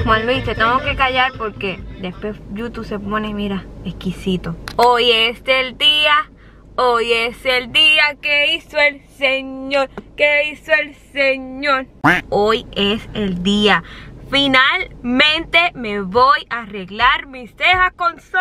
Juan Luis, te tengo que callar porque después YouTube se pone, mira, exquisito. Hoy es el día que hizo el Señor, Hoy es el día. Finalmente me voy a arreglar mis cejas con sol.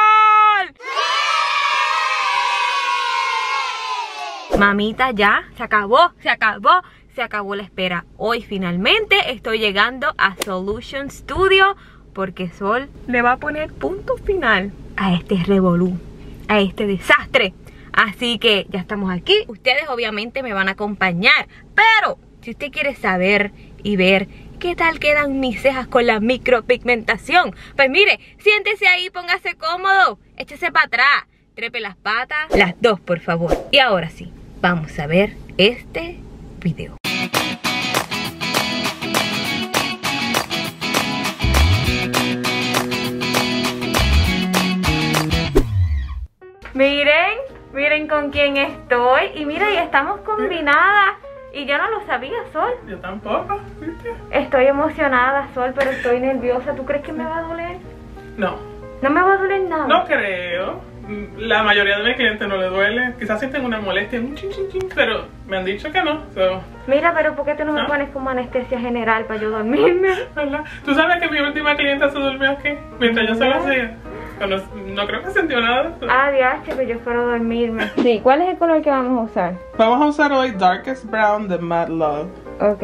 Mamita, ya, se acabó la espera. Hoy finalmente estoy llegando a Solution Studio porque Sol le va a poner punto final a este revolú, a este desastre. Así que ya estamos aquí. Ustedes obviamente me van a acompañar, pero si usted quiere saber y ver qué tal quedan mis cejas con la micropigmentación, pues mire, siéntese ahí, póngase cómodo, échese para atrás, trepe las patas, las dos por favor. Y ahora sí, vamos a ver este video. Miren con quién estoy. Y mira, ya estamos combinadas. Y yo no lo sabía, Sol. Yo tampoco, ¿viste? Estoy emocionada, Sol, pero estoy nerviosa. ¿Tú crees que me va a doler? No. ¿No me va a doler nada? No creo. La mayoría de mis clientes no les duele. Quizás sienten una molestia, un chin, pero me han dicho que no. Mira, pero ¿por qué tú no me pones como anestesia general para yo dormirme? ¿Verdad? ¿Tú sabes que mi última clienta se durmió aquí? Mientras yo se lo hacía. No creo que sintió nada. Ah, diache, que yo fuera a dormirme. Sí, ¿cuál es el color que vamos a usar? Vamos a usar hoy Darkest Brown de Mad Love. Ok.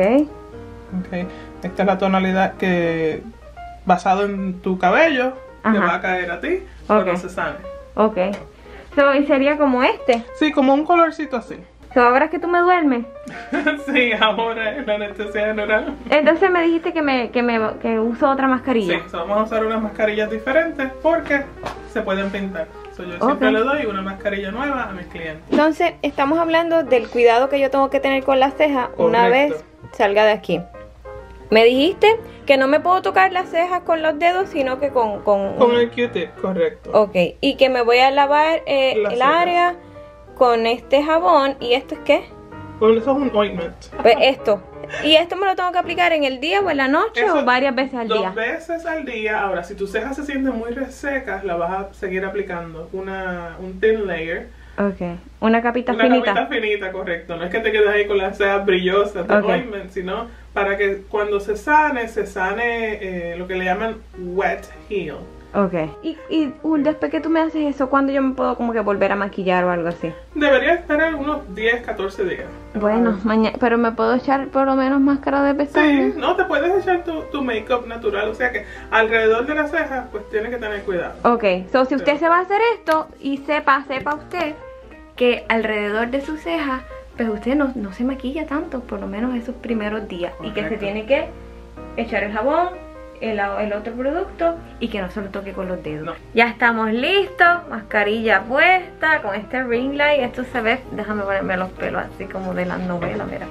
Esta es la tonalidad que, basado en tu cabello, te va a caer a ti cuando se sane. Ok. ¿Y sería como este? Sí, como un colorcito así. ¿Ahora es que tú me duermes? Sí, ahora es la anestesia general. Entonces me dijiste que uso otra mascarilla. Sí, vamos a usar unas mascarillas diferentes porque se pueden pintar. Yo siempre le doy una mascarilla nueva a mis clientes. Entonces, estamos hablando del cuidado que yo tengo que tener con las cejas una vez salga de aquí. Me dijiste que no me puedo tocar las cejas con los dedos, sino que con el Q-tip, correcto. Ok, y que me voy a lavar el área con este jabón. ¿Y esto es qué? Pues eso es un ointment. Pues esto. ¿Y esto me lo tengo que aplicar en el día o en la noche o varias veces al día? 2 veces al día. Ahora, si tus cejas se sienten muy resecas, la vas a seguir aplicando un thin layer. Ok, una capita finita. Una capita finita, correcto. No es que te quedes ahí con las cejas brillosas de ointment, sino para que cuando se sane lo que le llaman wet heal. Ok. Y después que tú me haces eso, ¿cuándo yo me puedo como que volver a maquillar o algo así? Debería esperar unos 10, 14 días. Bueno, mañana, pero me puedo echar por lo menos máscara de pestañas. Sí, no, te puedes echar tu make-up natural, o sea que alrededor de las cejas, pues tienes que tener cuidado. Ok, si usted se va a hacer esto y sepa usted que alrededor de sus cejas, pues usted no se maquilla tanto, por lo menos esos primeros días. Correcto. Y que se tiene que echar el jabón, el otro producto y que no se lo toque con los dedos. No. Ya estamos listos, mascarilla puesta con este ring light. Esto se ve, déjame ponerme los pelos así como de las novelas, mira.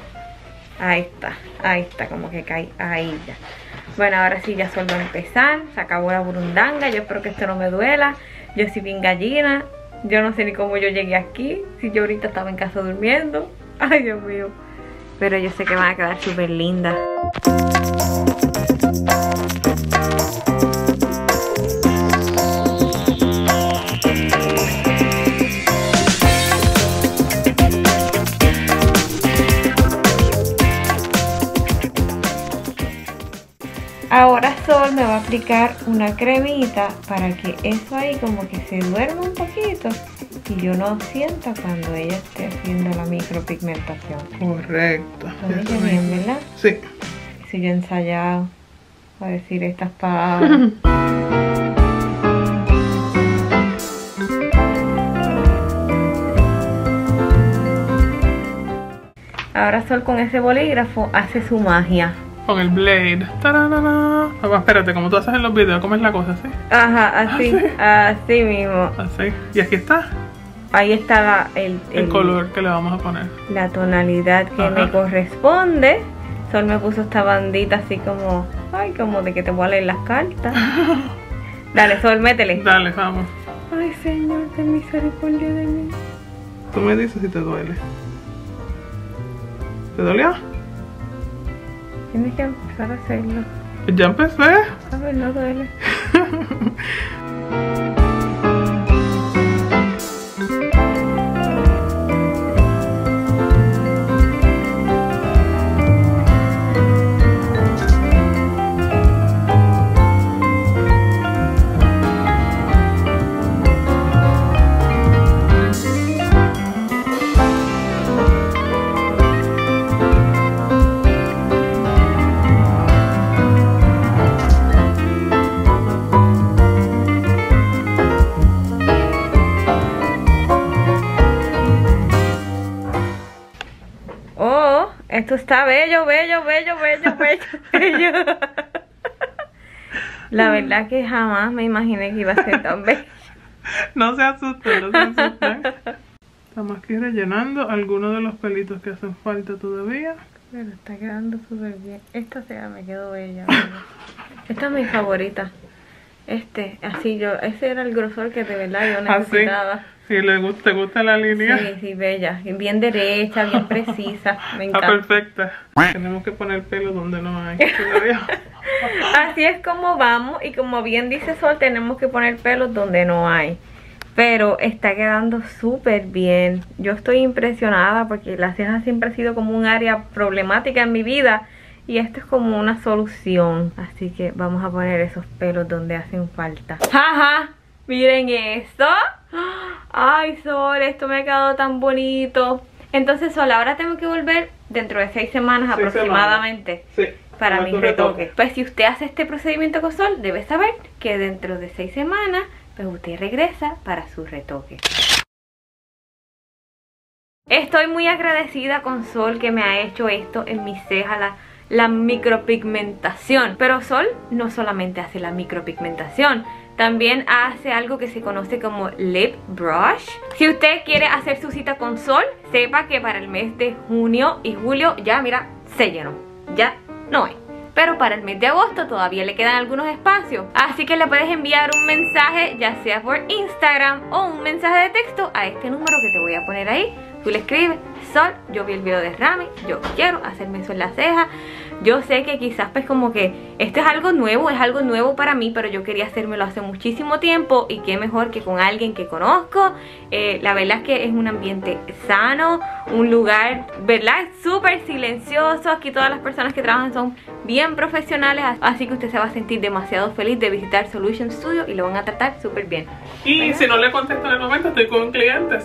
Ahí está, como que cae ahí ya. Bueno, ahora sí ya solo va a empezar. Se acabó la burundanga, yo espero que esto no me duela. Yo soy bien gallina, yo no sé ni cómo yo llegué aquí, si yo ahorita estaba en casa durmiendo. Ay, Dios mío. Pero yo sé que van a quedar súper lindas. Ahora Sol me va a aplicar una cremita para que eso ahí como que se duerma un poquito y yo no sienta cuando ella esté haciendo la micropigmentación. Correcto. Lo dije bien, ¿verdad? Sí. Si yo he ensayado a decir estas palabras. Ahora Sol con ese bolígrafo hace su magia. Con el blade. ¡Tararara! Espérate, como tú haces en los videos, ¿cómo es la cosa? ¿Así? Ajá, así mismo. Así. Y aquí está. Ahí está el color que le vamos a poner. La tonalidad que me corresponde. Sol me puso esta bandita así como, ay, como de que te voy a leer las cartas. Dale, Sol, métele. Dale, vamos. Ay, Señor, ten misericordia de mí. Tú me dices si te duele. ¿Te dolió? Tienes que empezar a hacerlo. Ya empecé. A ver, no duele. Esto está bello, bello, bello, bello, bello, bello. La verdad que jamás me imaginé que iba a ser tan bello. No se asusten, no se asusten. Estamos aquí rellenando algunos de los pelitos que hacen falta todavía. Pero está quedando súper bien. Esta me quedó bella. Esta es mi favorita. Ese era el grosor que de verdad yo necesitaba. Si te gusta la línea. Sí, bella. Bien derecha, bien precisa. Me encanta. Está perfecta. Tenemos que poner pelo donde no hay. Así es como vamos. Y como bien dice Sol, tenemos que poner pelos donde no hay. Pero está quedando súper bien. Yo estoy impresionada porque las cejas siempre ha sido como un área problemática en mi vida. Y esto es como una solución. Así que vamos a poner esos pelos donde hacen falta. ¡Jaja! Miren esto. Ay, Sol, esto me ha quedado tan bonito. Entonces, Sol, ahora tengo que volver dentro de 6 semanas aproximadamente. Sí, para mi retoque. Pues si usted hace este procedimiento con Sol, debe saber que dentro de 6 semanas, pues usted regresa para su retoque. Estoy muy agradecida con Sol que me ha hecho esto en mis cejas, la micropigmentación. Pero Sol no solamente hace la micropigmentación, también hace algo que se conoce como lip brush. Si usted quiere hacer su cita con Sol, sepa que para el mes de junio y julio ya, mira, se llenó. Ya no hay. Pero para el mes de agosto todavía le quedan algunos espacios. Así que le puedes enviar un mensaje, ya sea por Instagram o un mensaje de texto a este número que te voy a poner ahí. Tú le escribes: Sol, yo vi el video de Rami, yo quiero hacerme eso en la ceja. Yo sé que quizás pues como que esto es algo nuevo para mí, pero yo quería hacérmelo hace muchísimo tiempo. Y qué mejor que con alguien que conozco. La verdad es que es un ambiente sano, un lugar, ¿verdad? Súper silencioso. Aquí todas las personas que trabajan son bien profesionales, así que usted se va a sentir demasiado feliz de visitar Solution Studio y lo van a tratar súper bien. Y ¿verdad? Si no le contesto en el momento, estoy con un cliente,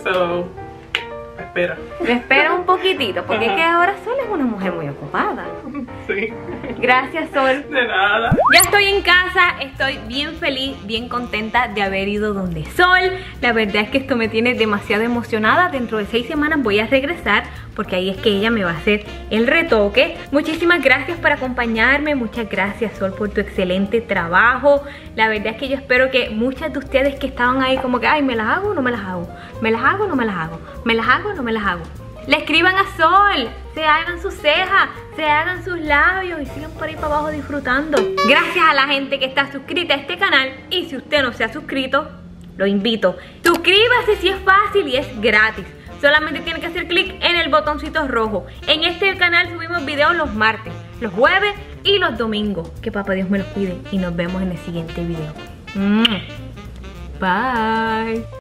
me espera un poquitito, porque es que ahora Sol es una mujer muy ocupada. Sí. Gracias, Sol. De nada. Ya estoy en casa, estoy bien feliz, bien contenta de haber ido donde Sol. La verdad es que esto me tiene demasiado emocionada. Dentro de 6 semanas voy a regresar, porque ahí es que ella me va a hacer el retoque. Muchísimas gracias por acompañarme. Muchas gracias, Sol, por tu excelente trabajo. La verdad es que yo espero que muchas de ustedes que estaban ahí como que, ay, ¿me las hago o no me las hago? ¿Me las hago o no me las hago? ¿Me las hago o no me las hago? Le escriban a Sol, se hagan sus cejas, se hagan sus labios y sigan por ahí para abajo disfrutando. Gracias a la gente que está suscrita a este canal. Y si usted no se ha suscrito, lo invito. Suscríbase si es fácil y es gratis. Solamente tiene que hacer clic en el botoncito rojo. En este canal subimos videos los martes, los jueves y los domingos. Que papá Dios me los cuide y nos vemos en el siguiente video. Bye.